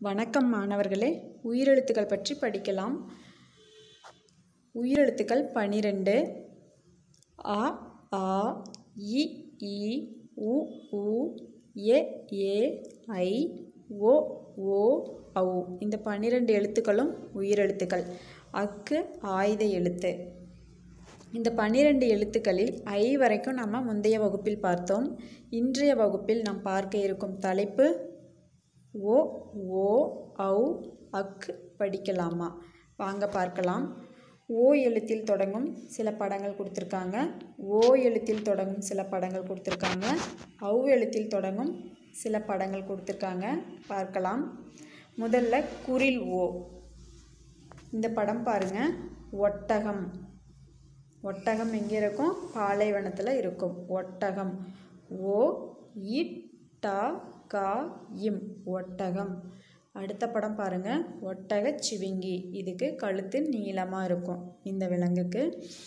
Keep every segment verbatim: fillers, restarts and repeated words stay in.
வணக்கம் மாணவர்களே, உயிரெழுத்துக்கள் பற்றி படிக்கலாம். உயிரெழுத்துக்கள் பன்னிரண்டு. அ, ஆ, இ, ஈ, உ, ஊ, எ, ஏ, ஐ, ஓ, ஓ, ஔ. இந்த பன்னிரண்டு எழுத்துக்களும் உயிரெழுத்துக்கள். அக்கு ஆயுத எழுத்து. இந்த பன்னிரண்டு எழுத்துக்களில் ஐ வரைக்கும் நம்ம முந்தைய வகுப்பில் பார்த்தோம். இன்றைய வகுப்பில் நாம் பார்க்க இருக்கும் தலைப்பு ஓ, ஓ, ஔ, அக்கு படிக்கலாமா? வாங்க பார்க்கலாம். ஓ எழுத்தில் தொடங்கும் சில படங்கள் கொடுத்துருக்காங்க. ஓ எழுத்தில் தொடங்கும் சில படங்கள் கொடுத்துருக்காங்க. ஔ எழுத்தில் தொடங்கும் சில படங்கள் கொடுத்துருக்காங்க. பார்க்கலாம். முதல்ல குறில் ஓ. இந்த படம் பாருங்க. ஒட்டகம். ஒட்டகம் எங்கே இருக்கும்? பாலைவனத்தில் இருக்கும். ஒட்டகம். ஓ இட் ட கா இம் ஒட்டகம். அடுத்த படம் பாருங்க. ஒட்டக சிவிங்கி. இதுக்கு கழுத்து நீளமாக இருக்கும். இந்த விலங்குக்கு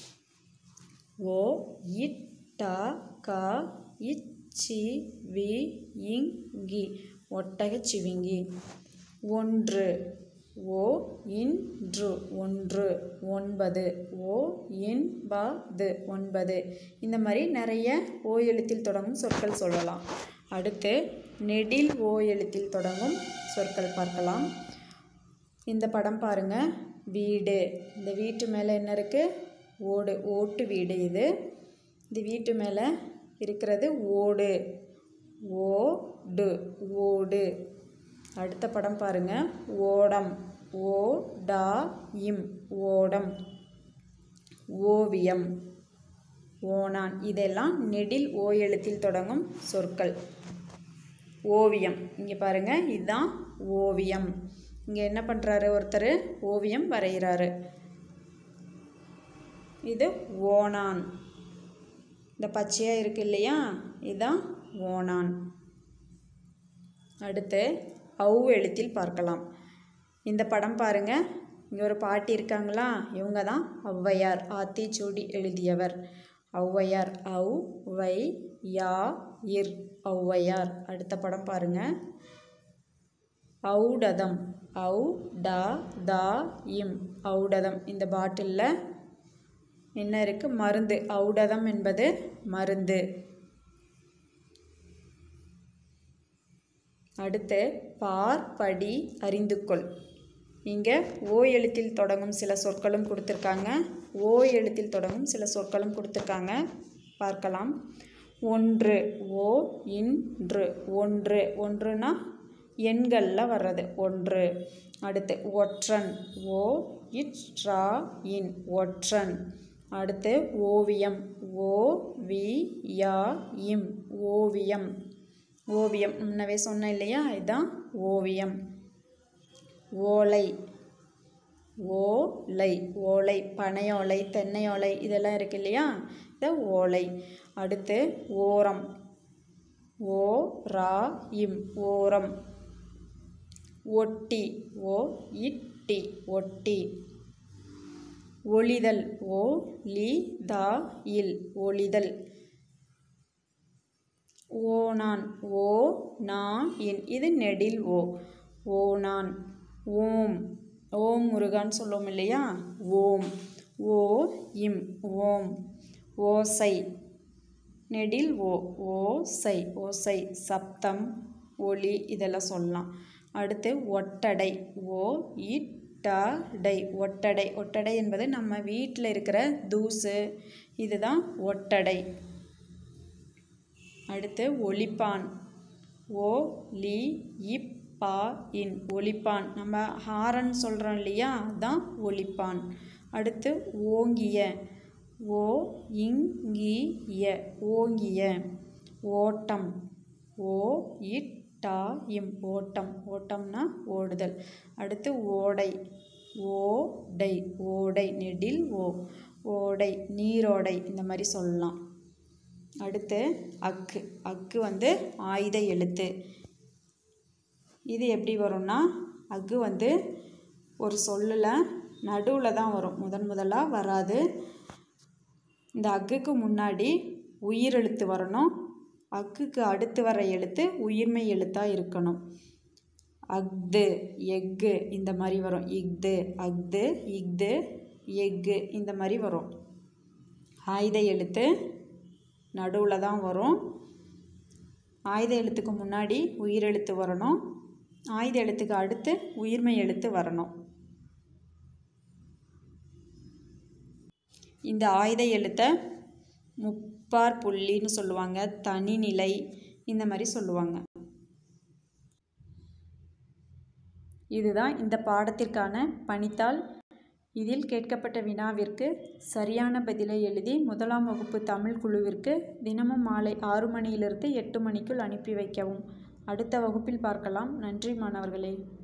ஓ இட் ட கா இச்சி வி இங்கி ஒட்டக சிவிங்கி. ஒன்று. ஓ இன்று ஒன்று. ஒன்பது. ஓ இன்பது ஒன்பது. இந்த மாதிரி நிறைய ஓ எழுத்தில் தொடங்கும் சொற்கள் சொல்லலாம். அடுத்து நெடில் ஓ எழுத்தில் தொடங்கும் சொற்கள் பார்க்கலாம். இந்த படம் பாருங்க. வீடு. இந்த வீட்டு மேலே என்ன இருக்குது? ஓடு. ஓட்டு வீடு இது. இந்த வீட்டு மேலே இருக்கிறது ஓடு. ஓடு ஓடு. அடுத்த படம் பாருங்க. ஓடம். ஓ டா இம் ஓடம். ஓவியம். ஓணான். இதெல்லாம் நெடில் ஓ எழுத்தில் தொடங்கும் சொற்கள். ஓவியம். இங்கே பாருங்க. இதுதான் ஓவியம். இங்கே என்ன பண்ணுறாரு? ஒருத்தர் ஓவியம் வரைகிறாரு. இது ஓணான். இந்த பச்சையாக இருக்கு இல்லையா? இதுதான் ஓணான். அடுத்து ஔ எழுத்தில் பார்க்கலாம். இந்த படம் பாருங்க. இங்கே ஒரு பாட்டி இருக்காங்களா? இவங்க தான் ஔவையார். ஆத்திச்சூடி எழுதியவர் ஔவையார். ஔ வை யா இர் ஔவையார். அடுத்த படம் பாருங்க. ஔடதம். ஔ டா தா இம் ஔடதம். இந்த பாட்டிலில் என்ன இருக்குது? மருந்து. ஔடதம் என்பது மருந்து. அடுத்து பார் படி அறிந்து கொள். இங்கே ஓ எழுத்தில் தொடங்கும் சில சொற்களும் கொடுத்துருக்காங்க. ஓ எழுத்தில் தொடங்கும் சில சொற்களும் கொடுத்துருக்காங்க. பார்க்கலாம். ஒன்று. ஓ இன்று ஒன்று. ஒன்றுனா எண்களில் வர்றது ஒன்று. அடுத்து ஒற்றன். ஓ இட்ரா இன் ஒற்றன். அடுத்து ஓவியம். ஓ வி யா இம் ஓவியம். ஓவியம் முன்னவே சொன்னேன் இல்லையா? இதுதான் ஓவியம். ஓலை. ஓலை ஓலை. பனையோலை, தென்னையோலை இதெல்லாம் இருக்கு இல்லையா? இது ஓலை. அடுத்து ஓரம். ஓ ரா இம் ஓரம். ஒட்டி. ஓ இட்டி ஒட்டி. ஒளிதல். ஓ லி தா இல் ஒளிதல். ஓணான். ஓ நா இன் இது நெடில் ஓ. ஓணான். ஓம். ஓம் முருகான்னு சொல்லுவோம் இல்லையா? ஓம். ஓ இம் ஓம். ஓசை. நெடில் ஓ. ஓசை ஓசை. சப்தம், ஒளி இதெல்லாம் சொல்லலாம். அடுத்து ஒட்டடை. ஓ இட்டடை ஒட்டடை. ஒட்டடை என்பது நம்ம வீட்டில் இருக்கிற தூசு. இதுதான் ஒட்டடை. அடுத்து ஒலிப்பான். ஓ லி இப் பா இன் ஒலிப்பான். நம்ம ஹாரன் சொல்கிறோம் இல்லையா? அதுதான் ஒலிப்பான். அடுத்து ஓங்கிய. ஓ இங்கிய ஓங்கிய. ஓட்டம். ஓ இட் டா இம் ஓட்டம். ஓட்டம்னா ஓடுதல். அடுத்து ஓடை. ஓடை ஓடை. நெடில் ஓ. ஓடை நீரோடை இந்த மாதிரி சொல்லலாம். அடுத்து அக்கு. அக்கு வந்து ஆயுத எழுத்து. இது எப்படி வரும்னா, அக்கு வந்து ஒரு சொல்லில் நடுவில் தான் வரும். முதன் முதலாக வராது. இந்த அக்குக்கு முன்னாடி உயிரெழுத்து வரணும். அக்குக்கு அடுத்து வர எழுத்து உயிர்மெய் எழுத்தாக இருக்கணும். அஃது எஃகு இந்த மாதிரி வரும். இஃது அஃது இஃது எஃகு இந்த மாதிரி வரும். ஆயுத எழுத்து நடுவில் தான் வரும். ஆயுத எழுத்துக்கு முன்னாடி உயிரெழுத்து வரணும். ஆயுத எழுத்துக்கு அடுத்து உயிர்மை எழுத்து வரணும். இந்த ஆயுத எழுத்தை முப்பார் புள்ளின்னு சொல்லுவாங்க, தனிநிலை இந்த மாதிரி சொல்லுவாங்க. இதுதான் இந்த பாடத்திற்கான பணித்தாள். இதில் கேட்கப்பட்ட வினாவிற்கு சரியான பதிலை எழுதி முதலாம் வகுப்பு தமிழ் குழுவிற்கு தினமும் மாலை ஆறு மணியிலிருந்து எட்டு மணிக்குள் அனுப்பி வைக்கவும். அடுத்த வகுப்பில் பார்க்கலாம். நன்றி மாணவர்களே.